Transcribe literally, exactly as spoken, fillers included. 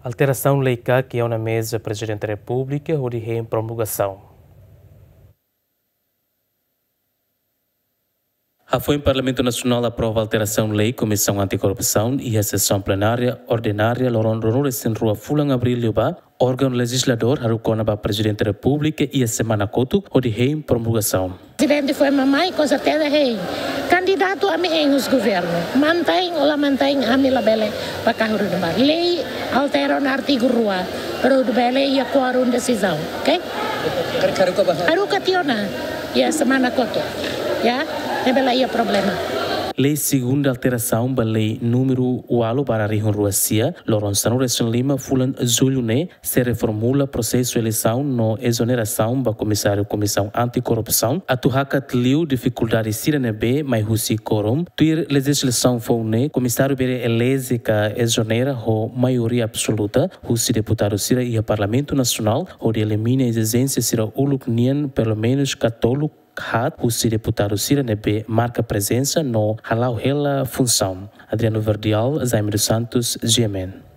Alteração leica que é na mesa Presidente da República onde em promulgação. A foi em Parlamento Nacional aprova a alteração lei Comissão Anticorrupção e a sessão plenária ordinária Loron Ronures em Rua Fulang Abril Liuba, órgão legislador Harukona para Presidente da República e a semana coto onde em promulgação. Presidente foi mamãe com certeza rei. Candidato a mim os governo. Mantém ou la mantém a mim la bele para carro de bar. Lei altera no artigo rua. Pero de bele ia quorum decisão, ok? Haruka tiona. E a semana coto. Ya? É bela ia problema. Lei segunda alteração da lei número oito para a região Ruacia, Loron Sanures Lima, Fulan Zulune, se reformula processo de eleição no exoneração da comissário Comissão Anticorrupção, a tuhaca tliu dificuldade sirene B, mas husi quorum, tuir legislação foune, comissário bere eleze ka exonera ho maioria absoluta, husi deputado sira e a Parlamento Nacional, onde elimina a exigência sira uluk nien pelo menos católico Hat, o deputado Siranebe marca presença no halau hela função. Adriano Verdial, Zaime dos Santos, G M N.